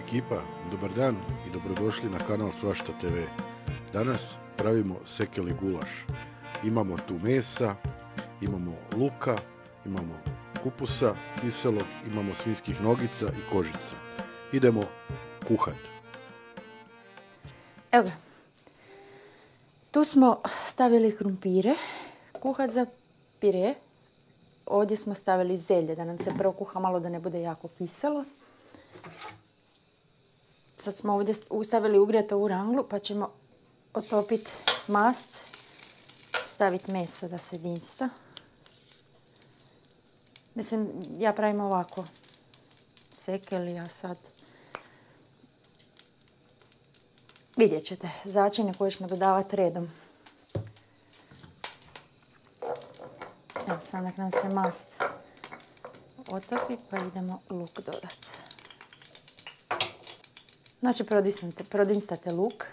Ekipa, dobar dan i dobrodošli na kanal Svašta TV. Danas pravimo sekeli gulaš. Imamo tu mesa, imamo luka, imamo kupusa kiselog, imamo svinjskih nogica i kožica. Idemo kuhat. Evo ga. Tu smo stavili krumpire, kuhat za pire. Ovdje smo stavili zelje da nam se prokuha malo da ne bude jako kiselo. Sad smo ovdje stavili ugrijati ovu ranglu pa ćemo otopiti mast, staviti meso da se dinsta. Mislim, ja pravim ovako sekeli, a sad vidjet ćete začine koje ćemo dodavati redom. Evo, sad nek nam se mast otopi pa idemo luk dodati. Znači, prodinstate luk,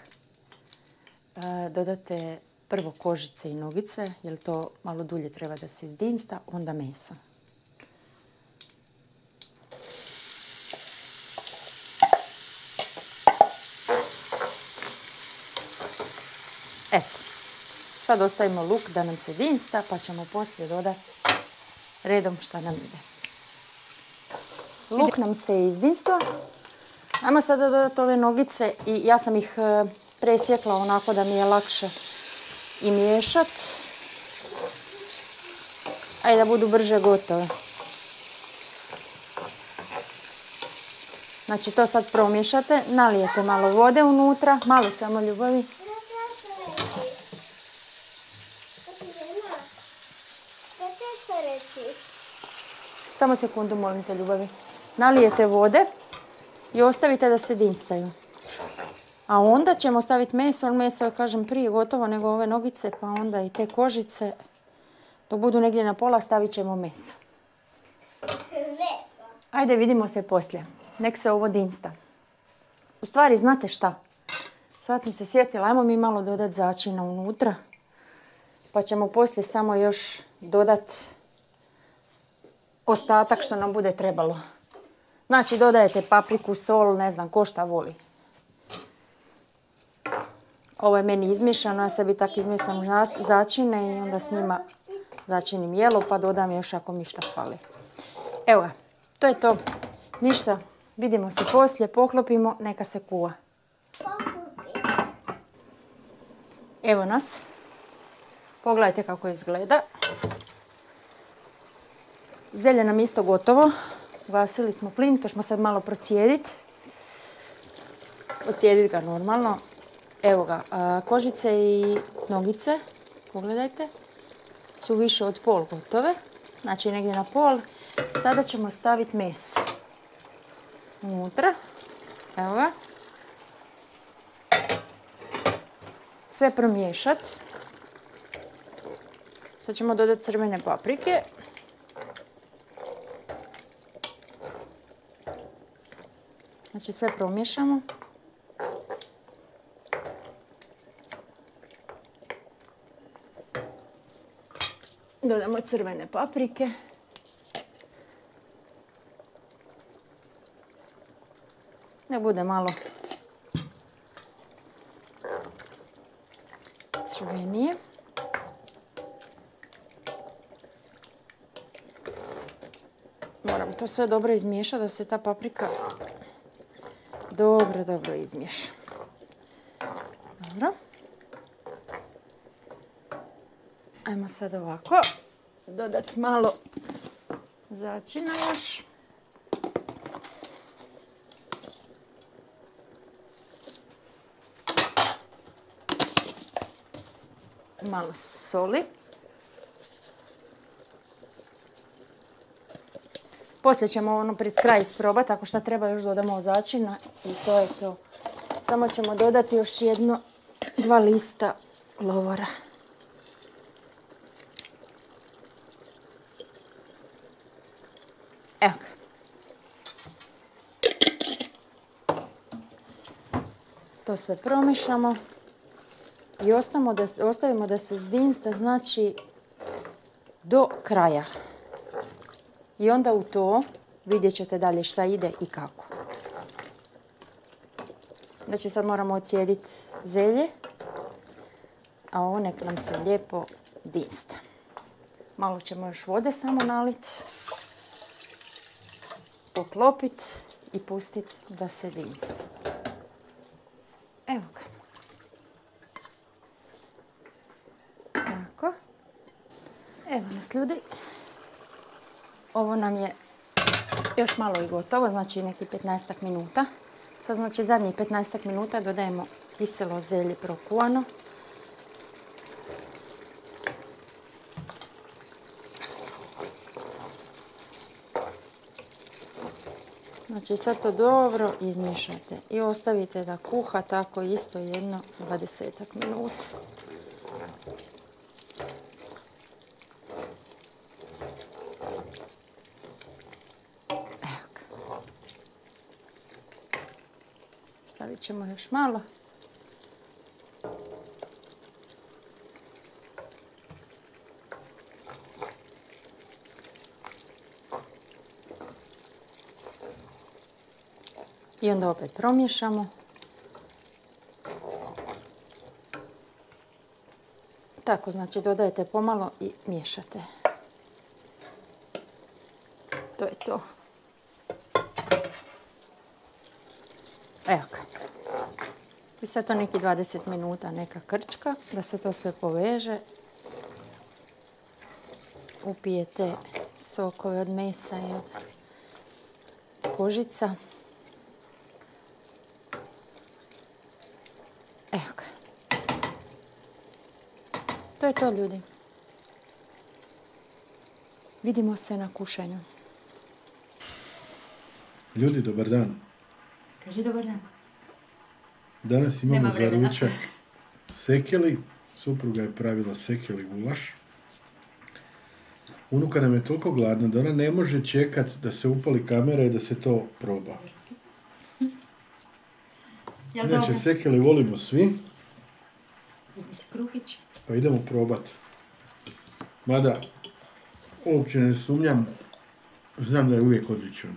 dodate prvo kožice i nogice, jer to malo dulje treba da se izdinsta, onda meso. Eto, sad ostavimo luk da nam se dinsta, pa ćemo poslije dodati redom šta nam ide. Luk nam se izdinstao. Ajmo sada dodati ove nogice i ja sam ih presjekla onako da mi je lakše i miješat. Ajde da budu brže gotove. Znači to sad promiješate, nalijete malo vode unutra, malo samo ljubavi. Samo sekundu, molim te, ljubavi. Nalijete vode i ostavite da se dinstaju. A onda ćemo staviti meso, ali meso je, kažem, prije gotovo nego ove nogice, pa onda i te kožice. Dok budu negdje na pola, stavit ćemo meso. Ajde, vidimo se poslije. Nek se ovo dinsta. U stvari, znate šta? Sad sam se sjetila, ajmo mi malo dodati začina unutra. Pa ćemo poslije samo još dodati ostatak što nam bude trebalo. Znači, dodajete papriku, sol, ne znam, ko šta voli. Ovo je meni izmiješano, ja sebi tako izmiješam začine i onda s njima začinim jelo, pa dodam još ako mi šta fali. Evo ga, to je to. Ništa, vidimo se poslije, poklopimo, neka se kuva. Evo nas. Pogledajte kako izgleda. Zelje nam isto gotovo. Ugasili smo plin, to ćemo sad malo procijediti. Ocijediti ga normalno. Evo ga, kožice i nogice, pogledajte, su više od pol gotove. Znači negdje na pol. Sada ćemo staviti meso unutra. Evo ga. Sve promiješati. Sad ćemo dodati crvene paprike. Znači sve promiješamo. Dodamo crvene paprike. Da bude malo crvenije. Moram to sve dobro izmiješati da se ta paprika dobro izmiješa. Dobro. Ajmo sad ovako dodati malo začina još. Malo soli. Poslije ćemo ono pred kraj isprobati, ako šta treba još dodamo začina i to je to. Samo ćemo dodati još dva lista lovora. Evo ga. To sve promiješamo i ostavimo da se zdinsta, znači do kraja. I onda u to vidjet ćete dalje šta ide i kako. Znači sad moramo ocijediti zelje, a ovo nek nam se lijepo dinsta. Malo ćemo još vode samo naliti, poklopiti i pustiti da se dinsta. Evo ga. Tako. Evo nas ljudi. Ovo nam je još malo i gotovo, znači neki 15 minuta. Sad znači zadnjih 15 minuta dodajemo kiselo zelje prokuvano. Znači sad to dobro izmiješate i ostavite da kuha tako isto jedno 20 minuta. Evo ga. Stavit ćemo još malo. I onda opet promiješamo. Tako, znači dodajete pomalo i miješate. To je to. Evo ga. I sad to neki 20 minuta neka krčka, da se to sve poveže. Upijete sokove od mesa i od kožica. Evo ga. To je to, ljudi. Vidimo se na kušanju. Ljudi, dobar dan. Kaži dobar dan. Danas imamo za ručak sekeli. Supruga je pravila sekeli gulaš. Unuka nam je toliko gladna da ona ne može čekat da se upali kamera i da se to proba. Inače, sekeli volimo svi. Uzmi se kruhić. Pa idemo probat. Mada, uopće ne sumnjam, znam da je uvijek odličan.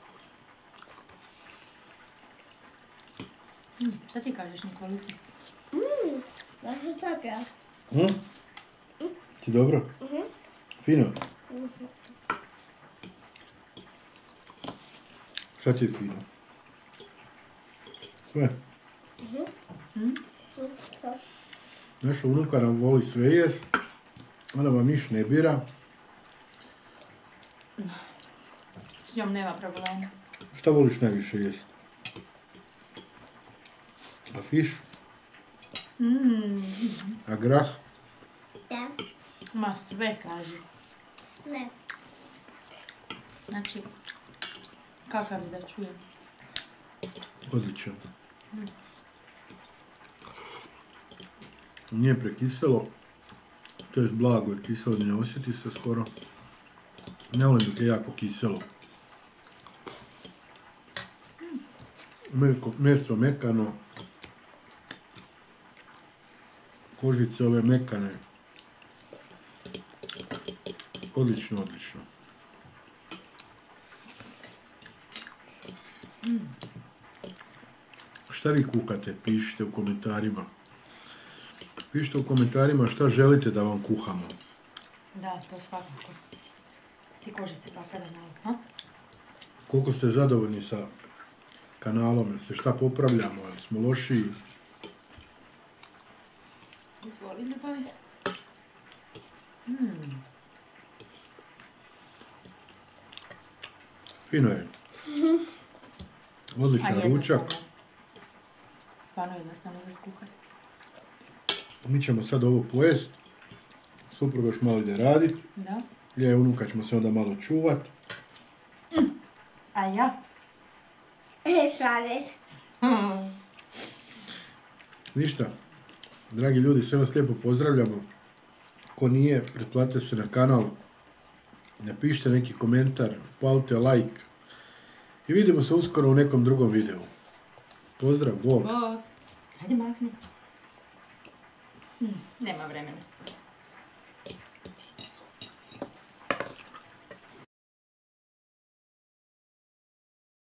Šta ti kažeš, Nikolice? Ja sam dobro. Ti dobro? Fino? Šta ti je fino? Sve? Naša unuka nam voli sve jest, ona vam niš ne bira. S njom nema problema. Šta voliš najviše jest? A fiš? A grah? Da, Ma sve kaži. sve. Znači, kakav je da čujem? Odličan. Nije prekiselo, to je blago je kiselo, ne osjeti se skoro. Ne volim dok je jako kiselo. Meso mekano, kožice ove mekane. Odlično, odlično. Šta vi kuhate? Pišite u komentarima. Pišite u komentarima šta želite da vam kuhamo. Da, to svakako. Ti kožice kakve da malo, ha? Koliko ste zadovoljni sa kanalom, jel se šta popravljamo, jel smo lošiji? Izvoli, ljubavi. Fino je. Odličan ručak. Stvarno jednostavno za skuhati. Mi ćemo sad ovo pojest. Supruga još malo ide radit. Da. Ja i unuka ćemo se onda malo čuvat. A ja? Šalim. Ništa. Dragi ljudi, sve vas lijepo pozdravljamo. Ko nije, pretplatite se na kanal. Napišite neki komentar, palite like. I vidimo se uskoro u nekom drugom videu. Pozdrav, bog. Bog. Hajde makni. Nema vremena.